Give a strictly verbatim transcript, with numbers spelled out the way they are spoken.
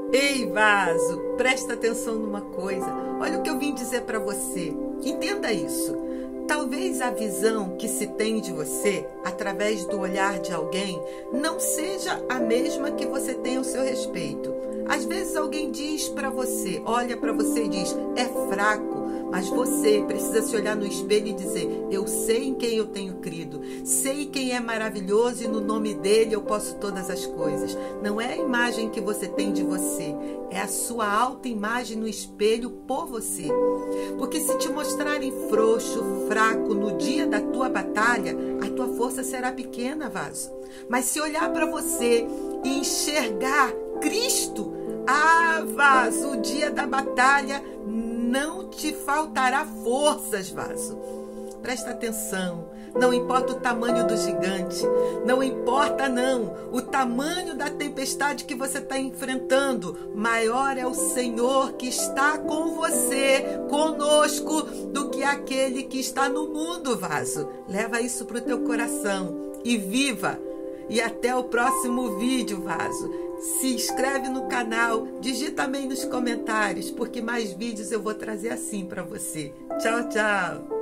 Ei, vaso, presta atenção numa coisa. Olha o que eu vim dizer para você. Entenda isso. Talvez a visão que se tem de você, através do olhar de alguém, não seja a mesma que você tem ao seu respeito. Às vezes alguém diz para você, olha para você e diz, é fraco. Mas você precisa se olhar no espelho e dizer, eu sei em quem eu tenho crido, sei quem é maravilhoso e no nome dele eu posso todas as coisas. Não é a imagem que você tem de você, é a sua autoimagem no espelho por você. Porque se te mostrarem frouxo, fraco no dia da tua batalha, a tua força será pequena, vaso. Mas se olhar para você e enxergar Cristo, ah, vaso, o dia da batalha não te faltará forças, vaso. Presta atenção, não importa o tamanho do gigante, não importa não, o tamanho da tempestade que você está enfrentando, maior é o Senhor que está com você, conosco, do que aquele que está no mundo, vaso. Leva isso para o teu coração e viva. E até o próximo vídeo, vaso. Se inscreve no canal, digita também nos comentários, porque mais vídeos eu vou trazer assim para você. Tchau, tchau!